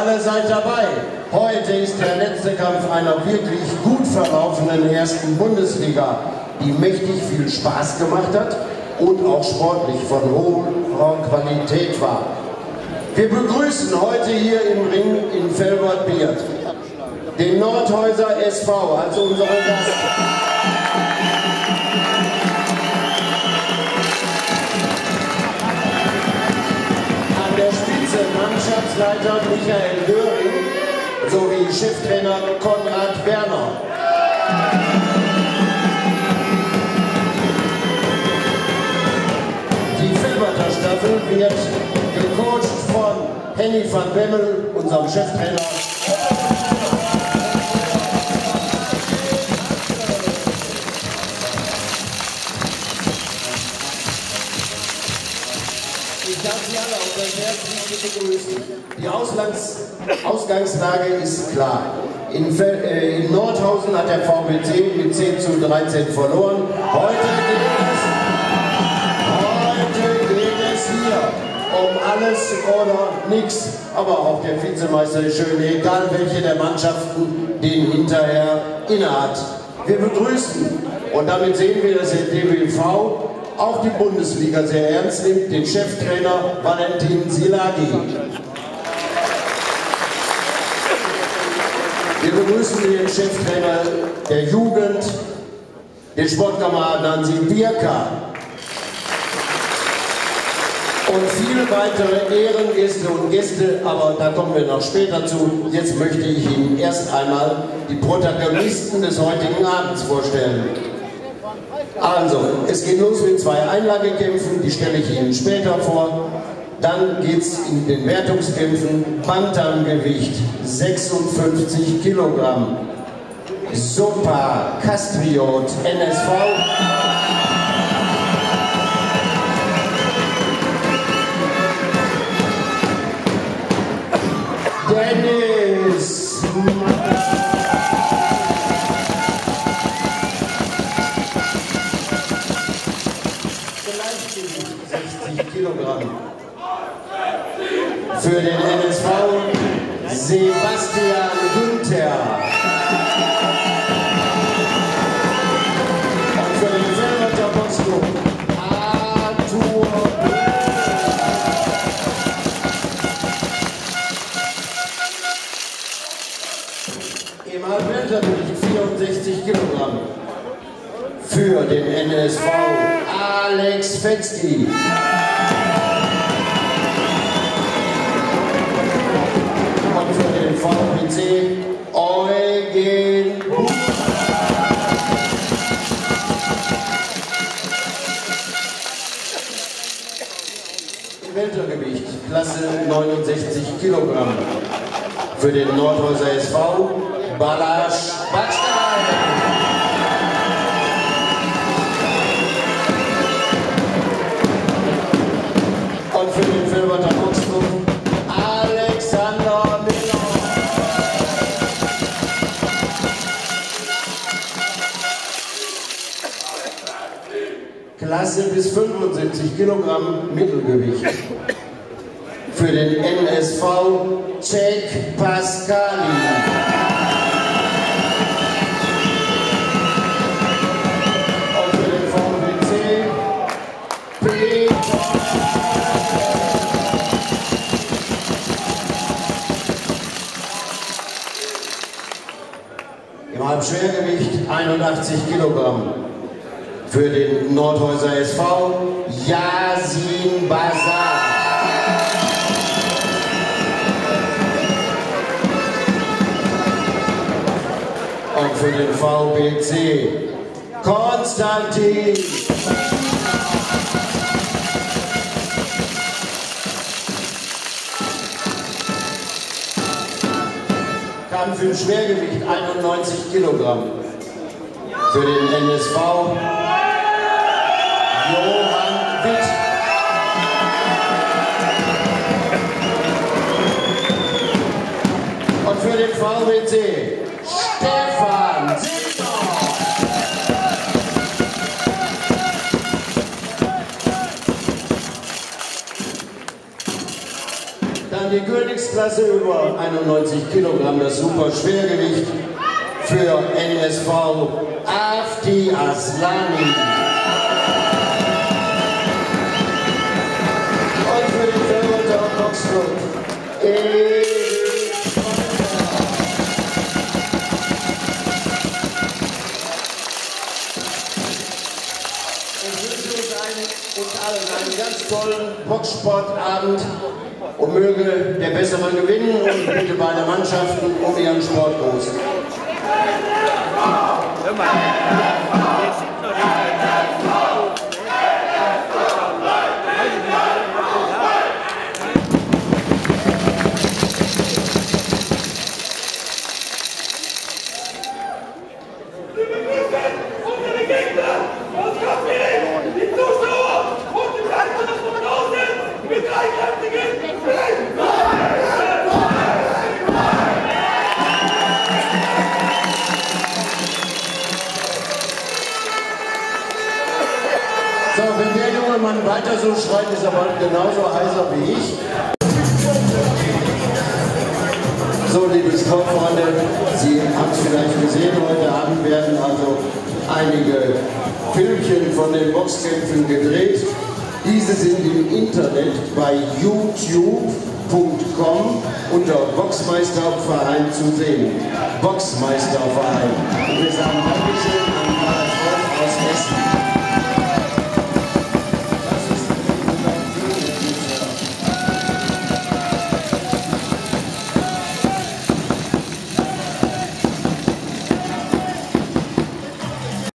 alle seid dabei. Heute ist der letzte Kampf einer wirklich gut verlaufenden ersten Bundesliga, die mächtig viel Spaß gemacht hat und auch sportlich von hoher Qualität war. Wir begrüßen heute hier im Ring in Velbert-Biert den Nordhäuser SV als unseren Gast. An der Spitze Mannschaftsleiter Michael Döring sowie Cheftrainer Konrad Werner. Die Velberter Staffel wird gecoacht von Henny van Bemmel, unserem Cheftrainer. Ich darf Sie alle auf das Herzliche begrüßen. Die Ausgangslage ist klar. In Nordhausen hat der VBC mit 10:13 verloren. Heute geht es hier um alles oder nichts. Aber auch der Vizemeister ist schön, egal welche der Mannschaften den hinterher innehat. Wir begrüßen, und damit sehen wir, dass der DBV auch die Bundesliga sehr ernst nimmt, den Cheftrainer Valentin Silagi. Wir begrüßen den Cheftrainer der Jugend, den Sportkameraden Hansi Birka. Und viele weitere Ehrengäste und Gäste, aber da kommen wir noch später zu. Jetzt möchte ich Ihnen erst einmal die Protagonisten des heutigen Abends vorstellen. Also, es geht los mit 2 Einlagekämpfen, die stelle ich Ihnen später vor. Dann geht es in den Wertungskämpfen, Bantamgewicht, 56 Kilogramm. Sopa, Castriot, NSV. Dennis. Für den NSV Sebastian Günther. Und für den Velberter Bosco Arthur. Im Halbweltergewicht 64 Kilogramm. Für den NSV Alex Fetzky. VBC Eugen Buch. Im Weltergewicht, Klasse 69 Kilogramm. Für den Nordhäuser SV Balázs Bácskay. Und für den Velberter Boxclub Alexander Miller. Klasse bis 75 Kilogramm Mittelgewicht. Für den NSV Cech Pascali. Und für den VBC Peter. Im Halbschwergewicht 81 Kilogramm. Für den Nordhäuser SV Yasin Bazar. Und für den VBC Konstantin. Kampf im Schwergewicht 91 Kilogramm. Für den NSV Johann Witt. Und für den VBC Stefan Sittner. Dann die Königsklasse über 91 Kilogramm, das Superschwergewicht für NSV Afti Aslani. Und für den Felder Boxclub und allen einen ganz tollen Boxsportabend und möge der Bessere gewinnen und bitte beide Mannschaften um ihren Sportgruß. So, wenn der junge Mann weiter so schreit, ist er bald genauso heiser wie ich. So, liebe Sportfreunde, Sie haben es vielleicht gesehen, heute Abend werden also einige Filmchen von den Boxkämpfen gedreht. Diese sind im Internet bei youtube.com unter Boxmeisterverein zu sehen. Boxmeisterverein. Und wir sagen Dankeschön.